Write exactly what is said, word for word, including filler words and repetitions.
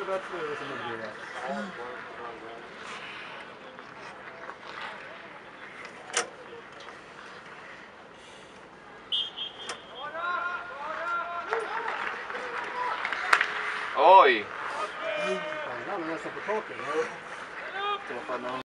bättre som det blir. Oj! Han är nästan på taket.